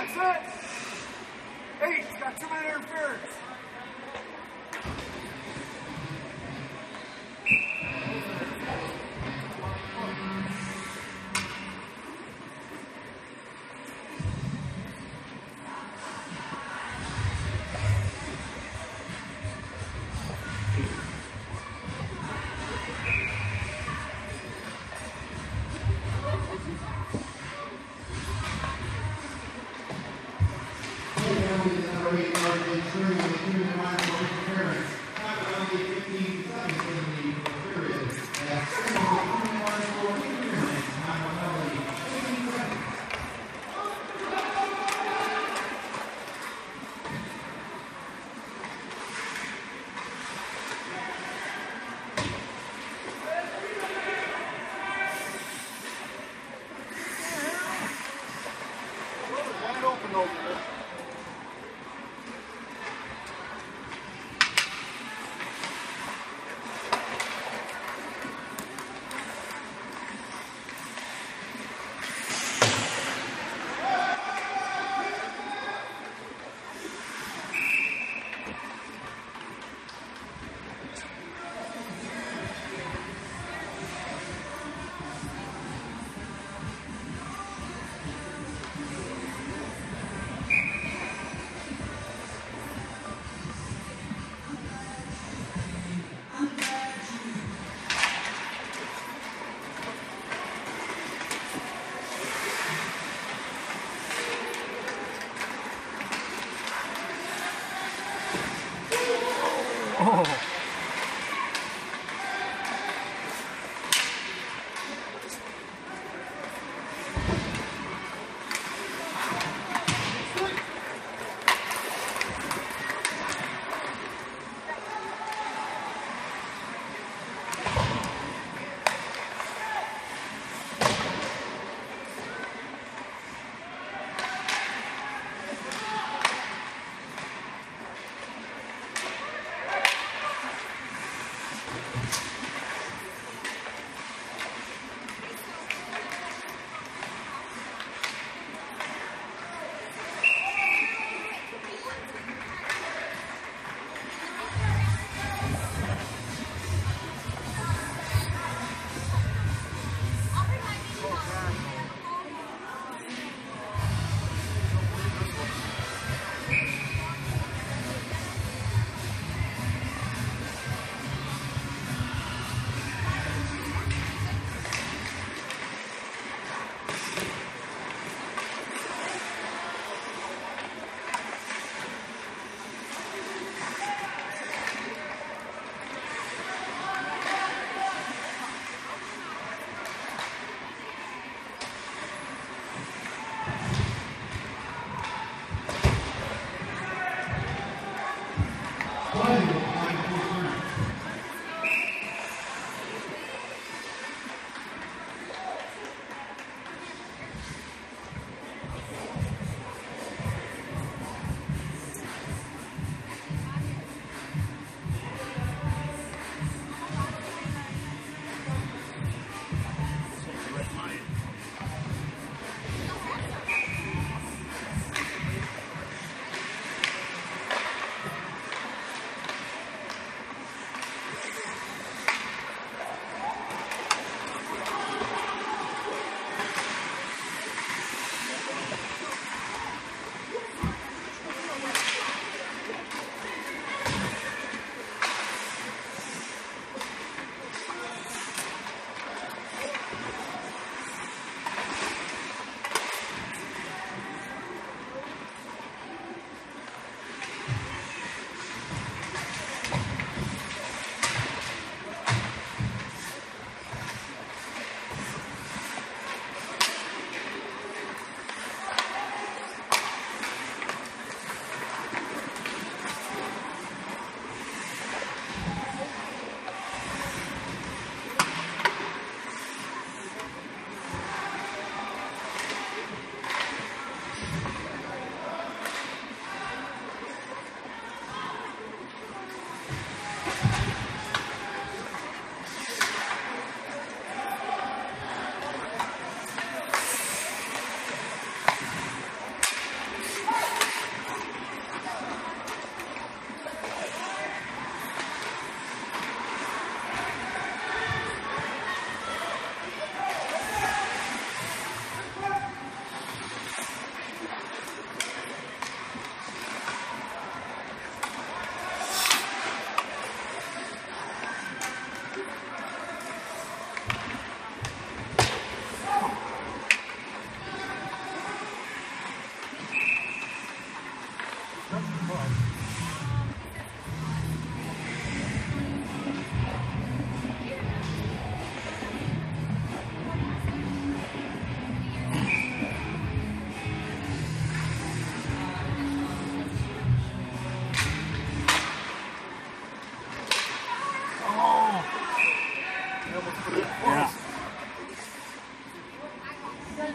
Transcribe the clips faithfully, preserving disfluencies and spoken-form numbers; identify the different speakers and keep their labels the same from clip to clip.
Speaker 1: set. Eight, he's got two minute interference.
Speaker 2: Oh.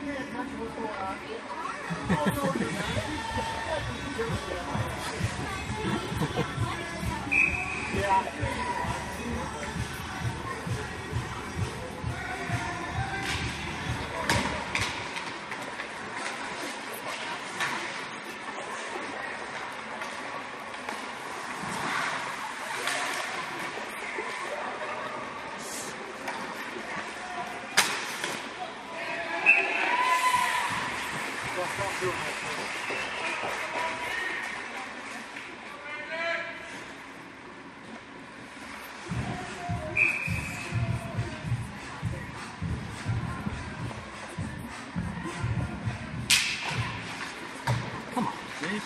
Speaker 2: Come on, Dave.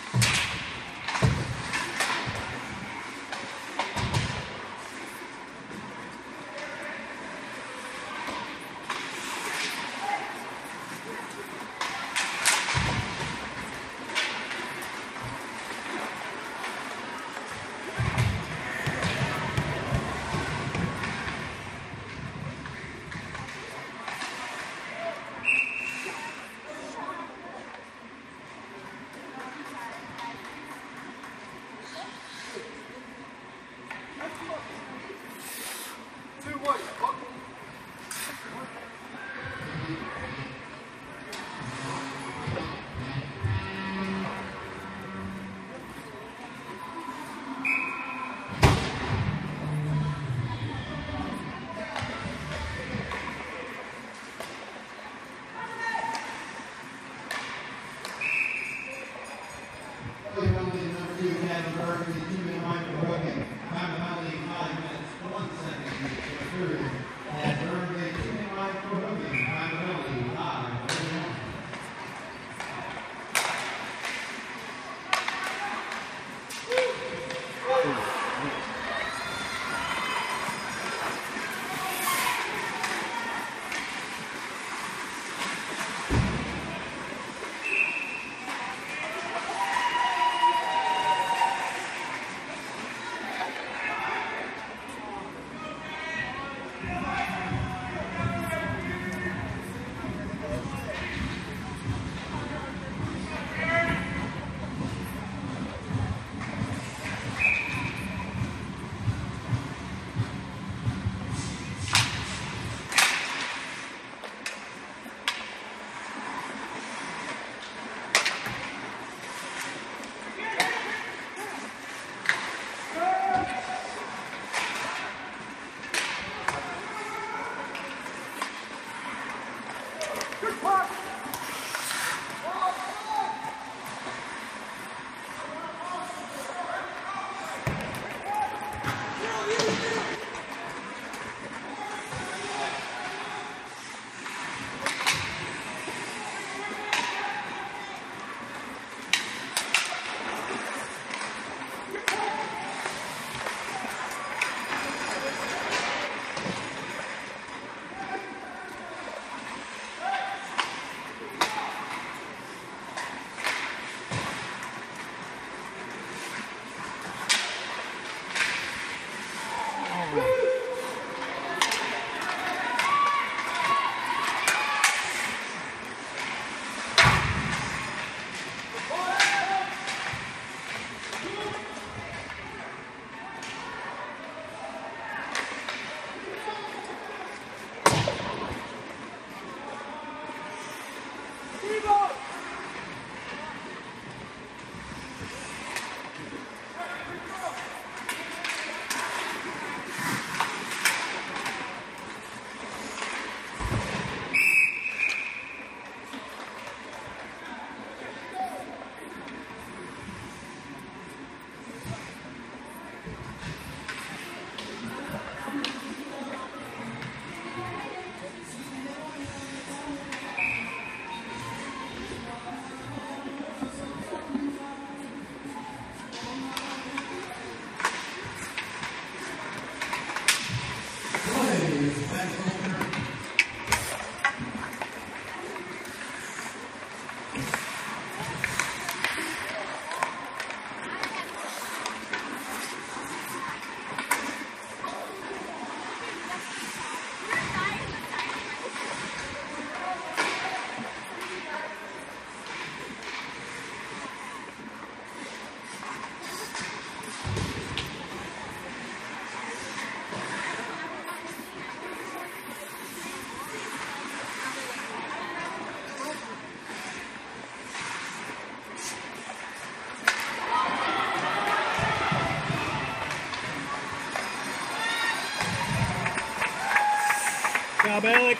Speaker 2: job, Alec.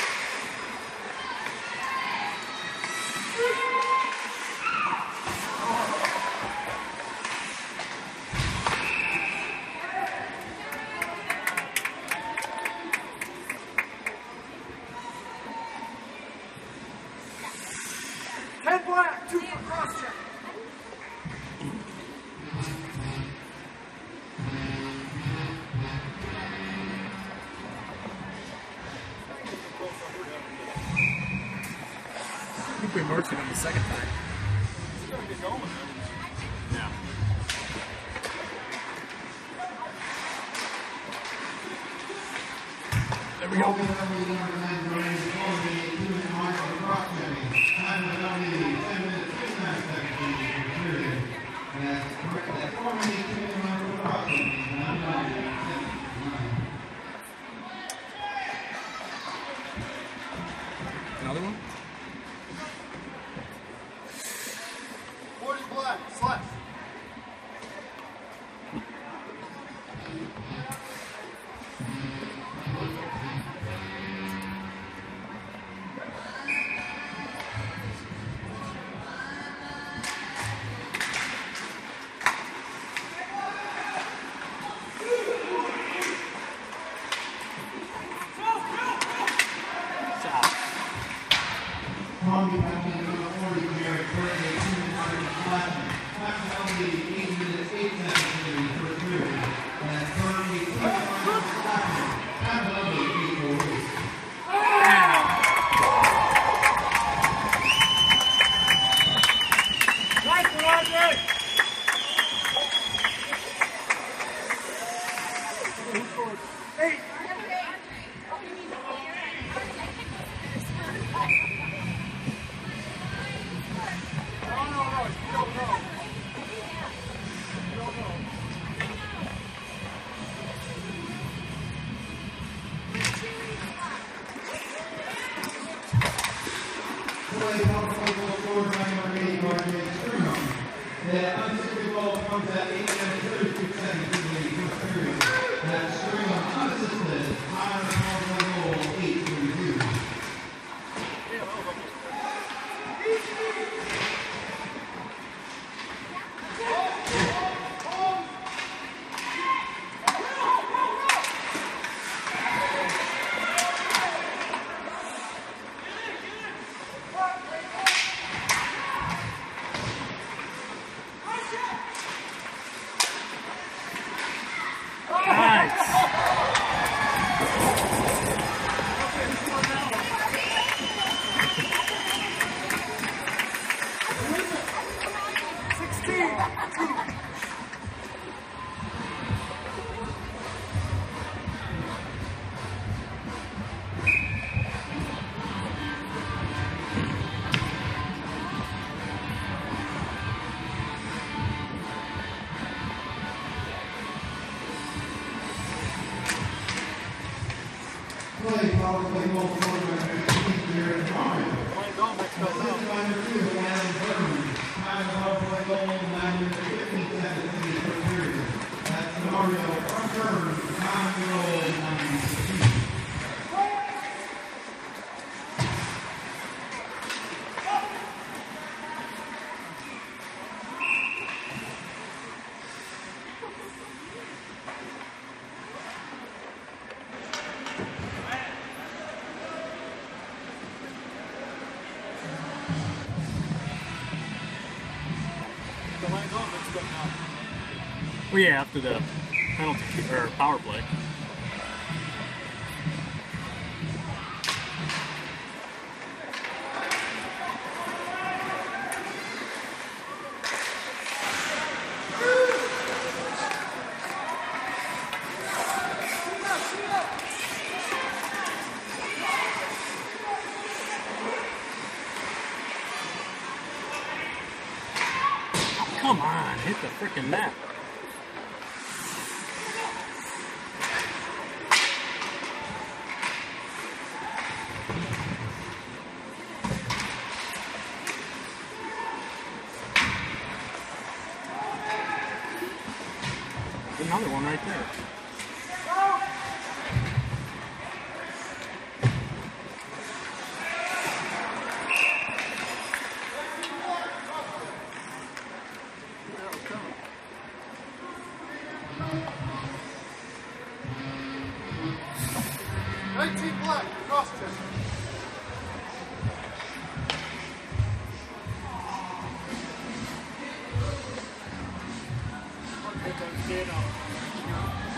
Speaker 1: Ten black, two for cross check.
Speaker 2: I think we marked it on the second time. Yeah. There we go. Another one?
Speaker 1: forty black, slash.
Speaker 3: Maumee back in number forty, Jared Curtin, two minutes flashing. Flashing eight minutes, eight seconds in the first period. And Curtin, two minutes flashing. Flashing eight four eight.
Speaker 1: Nice one, Andre! Eight. No, no, no, you don't know. You don't know.
Speaker 3: Play powerful scored by number eight, R J Stringer. The unassisted ball comes at eight minutes, thirty-six seconds in the first period. That's Stringer unassisted, higher powerful goal, eight thirty-two.
Speaker 2: Nice.
Speaker 1: Sixteen.
Speaker 3: Play powerful goal scored by number Jared Curtin. Assisted by number two, Adam Berman. Higher powerful goal, nine minutes, fifteen seconds in the first period. That's Mario Burns, higher goal, nine minutes, fifteen.
Speaker 2: Well, yeah, after the penalty kick or power play. Come on, hit the freaking net. Another one right there.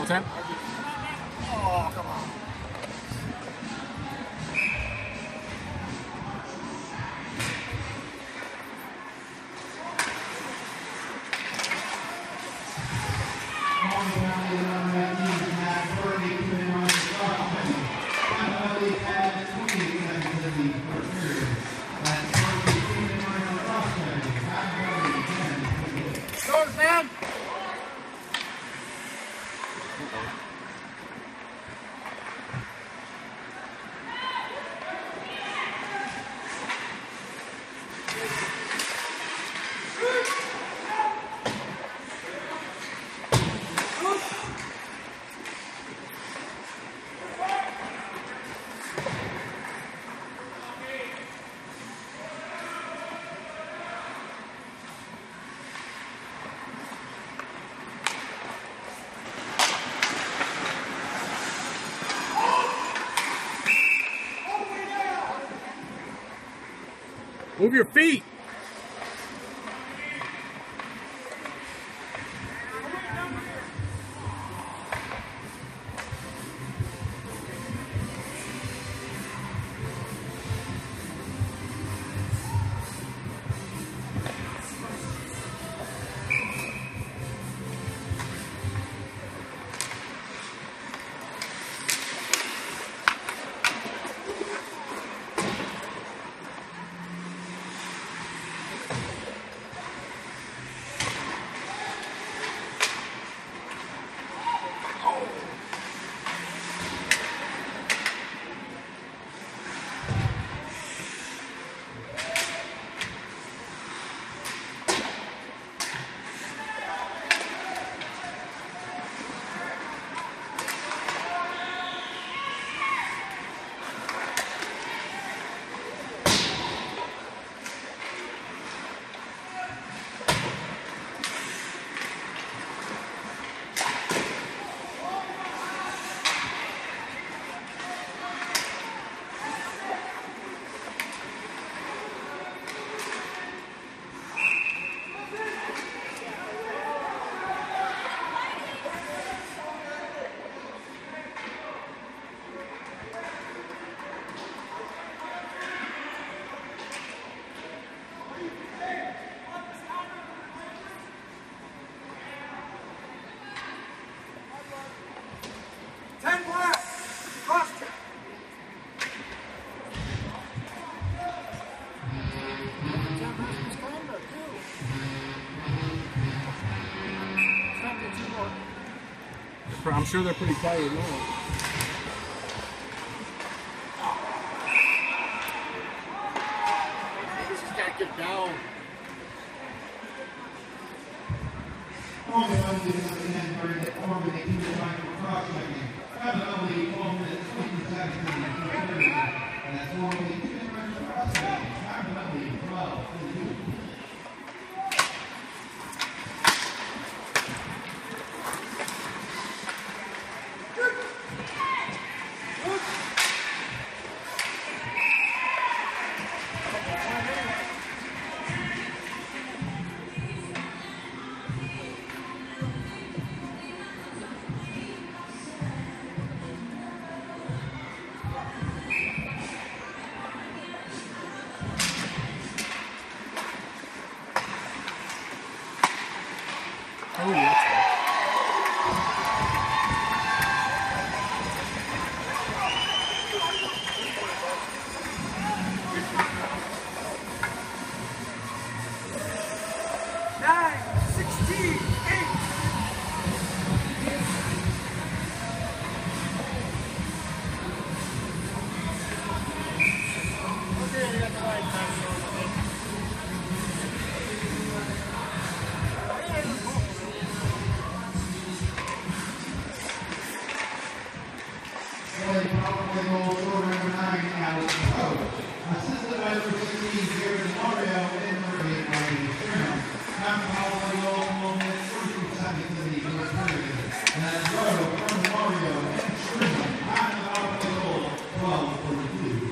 Speaker 2: What's that?
Speaker 1: Oh, come on. Scores, man!
Speaker 2: Move your feet. Ten black. Cross check. I'm sure they're pretty tired now.
Speaker 1: This has got to get down.
Speaker 3: Only one did not end during the form of the English final cross-checking. Probably twelve minutes, twenty seconds in the third period. And that's normally two different cross-checking. Probably twelve, twenty-two.
Speaker 2: Oh, yeah.
Speaker 1: Nine, sixteen, eight. Okay, we got the right time.
Speaker 3: Really powerful goal for number nine, Alex Poe. Assisted by number sixteen, Jared Mario, and number eight, Marty Stern. Half powerful goal, one minute, forty-two seconds in the first period. And that's Rowe from Mario and Stern. Half powerful goal, twelve forty-two.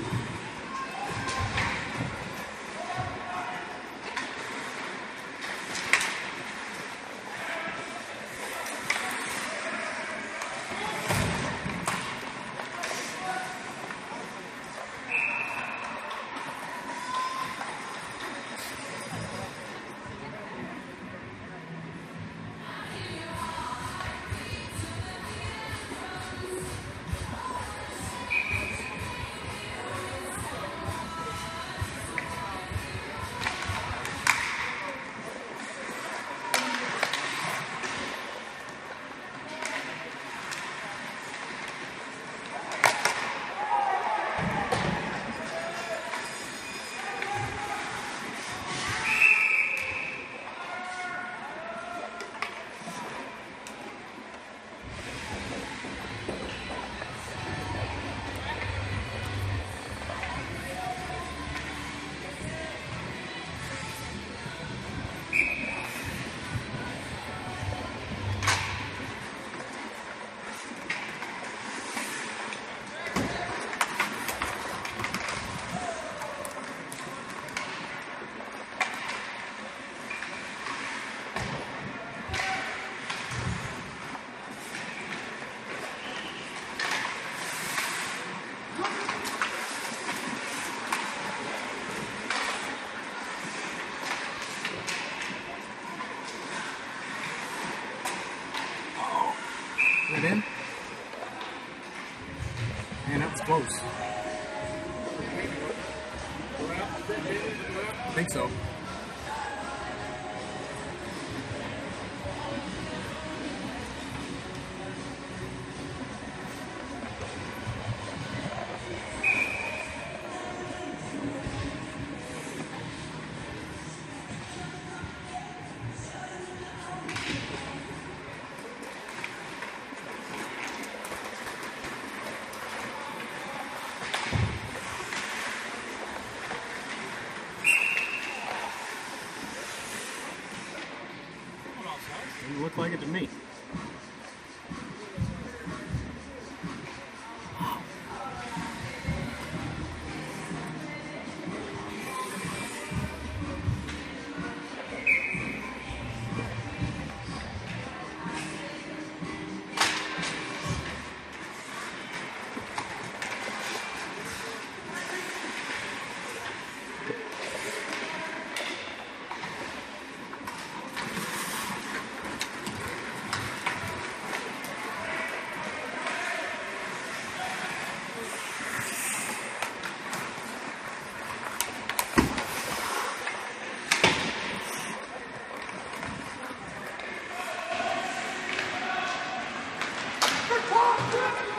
Speaker 2: in? Man, that was close. I think so. Didn't look like it to me.
Speaker 1: Good talk,